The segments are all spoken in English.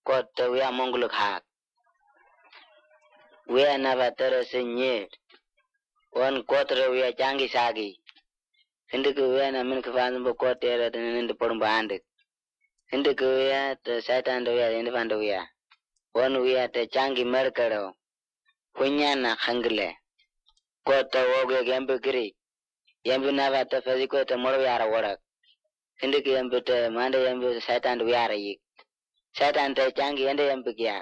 kot we are mongoluk hak. We are never terasinyet. One quarter we are changi sagi. Hindiku we are namin kafan kot era in the Porumband. Hindiku we are the Satan we are in the Vandawea. One we are the changi mercado. Punyana hangle. Kota woge gambu giri. Yambu never the physical tomorrow we are work. Hindiku yambu the Monday yambu Satan we are ye. Satan the changi and the yambu yak.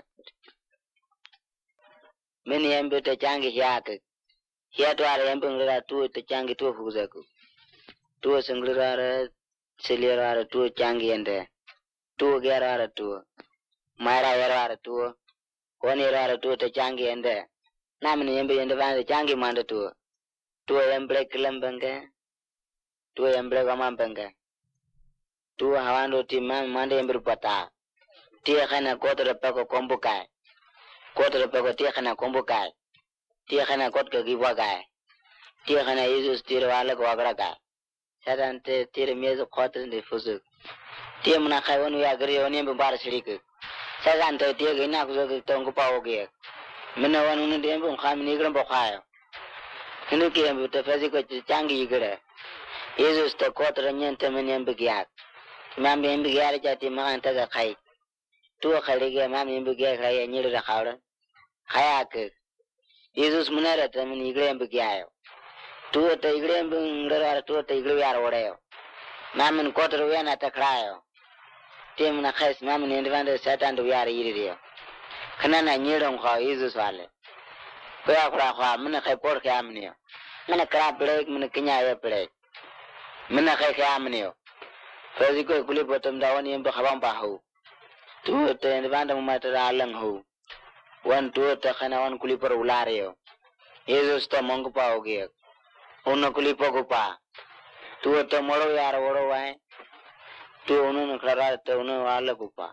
Many yambu the changi yak. Here to our yambu two the changi two huzaku. Two singular silver two changi and two gerara two. Myra era two. 1 year two the changi and there. Namin yambu and the van the changi manda two. Two embrek lambanga. Two embrek amampanga. Two havando timan manda embrupata. Tia kana quarter peko kombukai. Quarter peko tia kana kombukai. Tia kana kotka giwagai. Tia kana Jesus tirwala gwagagai. Satan tir mezo quarter in the fuzuk. Tia munakai one we agree on him bar sirik. Satan tia gina kuzak tongu pawogek. Mina one unit embu kam nigram bokayo. Hinuki embu the physical changi igre. Jesus the quarter and yemen embigiak. Mammy embigiak jati man taga kai. Two Khaliga Mammy began a near the Howler. Hayak. Jesus Munera, I mean, Igram began. Two at the Igram, two at the Igriar or Mammy quarter away at the cryo. Tim Nakas, Mammy and Vander sat and we are eating. Canana near on how Jesus Valley. Where Minaka Port Camnio. Minaka Blake, Minakina Blake. Minaka Camnio. Physical Kulipotum down in Bahambahu. Two at the random matter alang ho. 1 2 at the Hanawan Kulipur Ulario. Jesus the Mongopa Ogiak. Uno Kulipogupa. 2 at the Moroyar Orowai. 2 Unun Clara Uno Alagupa.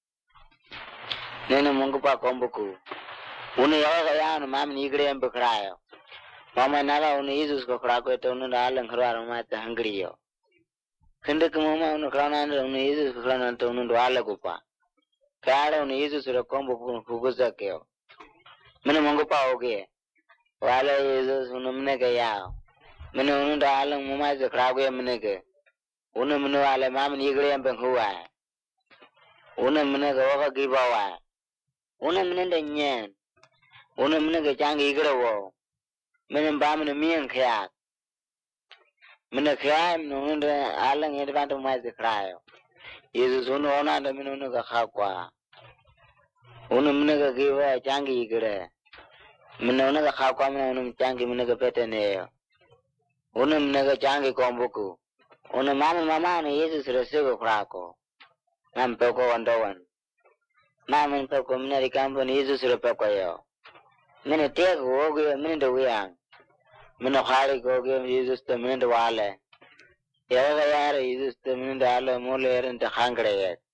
Nene Mongopa Kombuku. Uniagan, Mam Nigre and Bucrayo. Mama Nala on Jesus Cocraco to Alan Haramat the Hungrio. Kindakumama on the crown under Jesus Clan Antonio Alagupa. Cada on Jesus or a combo Huguzakeo. Minimongopa oge. Wala Jesus unumnega yao. Minununda alang mumaz the cragway minega. Unumunu ala mam nigre and benhua. Unaminaga over give away. Unaminenda nyan. Unaminaga changi igrawo. Minambam and me and kayak. Minakam nunda alang advantage the cryo. Jesus unona the minunaga hakwa. Unaminaga give a changi igre. Minona hakwa minum changi minaga petane. Unaminaga changi kombuku. Unamama mama Jesus receive cracko. Nam peko and doan. Mam and peko minary company Jesus repecoyo. Minute take wogi a minute away. Minohari go give Jesus the minute wale. Yara Jesus the minute ala mole and the hungry yet.